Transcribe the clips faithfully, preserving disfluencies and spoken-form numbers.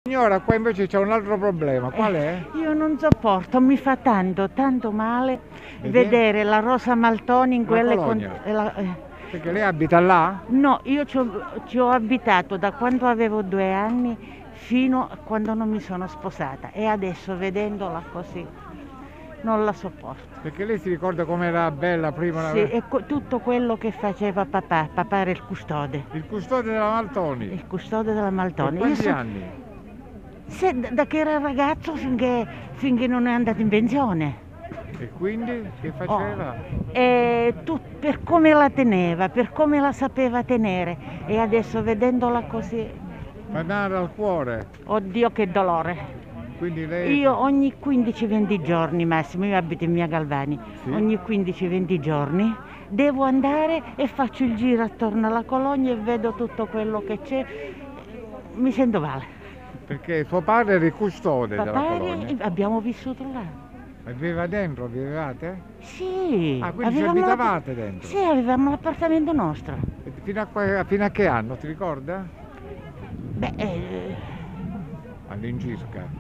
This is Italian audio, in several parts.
Signora, qua invece c'è un altro problema, qual è? Eh, io non sopporto, mi fa tanto, tanto male Vedi? vedere la Rosa Maltoni in La quelle colonia. con- eh, la- eh. Perché lei abita là? No, io ci ho, ci ho abitato da quando avevo due anni fino a quando non mi sono sposata e adesso vedendola così non la sopporto. Perché lei si ricorda com'era bella prima? Sì, La... e co- tutto quello che faceva papà, papà era il custode, Il custode della Maltoni. il custode della Per Maltoni. Io quanti so- anni? se- da da che era ragazzo finché, finché non è andato in pensione. E quindi che Oh, faceva? e tu- per come la teneva, per come la sapeva tenere e adesso vedendola così, Fa male al cuore. oddio che dolore. Quindi lei... Io ogni quindici venti giorni massimo, io abito in via Galvani, Sì. ogni quindici venti giorni devo andare e faccio il giro attorno alla colonia e vedo tutto quello che c'è, mi sento male. Perché suo padre era il custode della Papà, colonia. abbiamo vissuto là. Viveva dentro, vivevate? Sì, Ah, quindi ci avevamo la- abitavate dentro? Sì, avevamo l'appartamento nostro. E Fino a, qua- fino a che anno, ti ricorda? Beh, eh, All'incirca.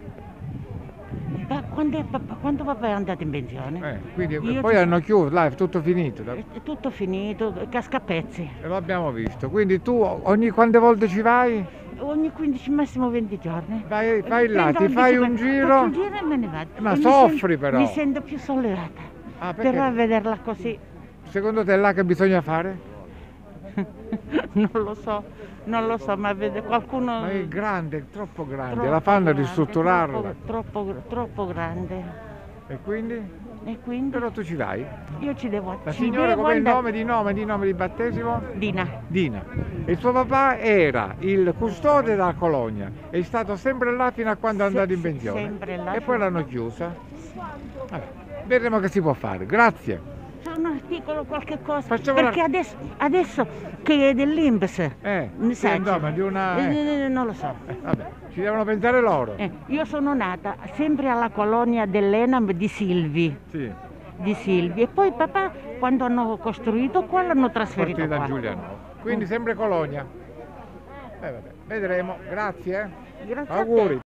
da quando, è papà, quando papà è andato in pensione, Eh, quindi Io poi ci- hanno chiuso, là, è tutto finito. da- è è tutto finito, casca a pezzi. E lo abbiamo visto. Quindi tu ogni quante volte ci vai? Ogni quindici, massimo venti giorni. Vai, vai là, Prendo ti il fai un bicicletta, giro. faccio un giro e me ne vado. Ma E mi soffri sen- però. Mi sento più sollevata. Ah, perché? Però a vederla così, Secondo te è là che bisogna fare? non lo so, non lo so, ma vede qualcuno... Ma è grande, è troppo grande, troppo la fanno a grande, ristrutturarla. Troppo, troppo, troppo grande. E quindi? E quindi Però tu ci vai. io ci devo La ci signora devo come il andare. nome di nome di nome di battesimo? Dina. Dina. E il suo papà era il custode della colonia. È stato sempre là fino a quando è Se- andato in se- pensione. sempre là. E poi l'hanno chiusa. Vabbè, vedremo che si può fare. Grazie. C'è un articolo, qualche cosa, Facciamo perché la- adesso, adesso che è dell'Inps, Eh, mi sì, sa, insomma, di una... eh, eh, non lo so. eh, vabbè, ci devono pensare loro. Eh, io sono nata sempre alla colonia dell'Enam di Silvi, Sì, di Silvi, e poi papà quando hanno costruito qua l'hanno trasferito partita qua. Giuliano. Quindi sempre colonia. Eh, vabbè, vedremo. Grazie. Grazie a te. Auguri.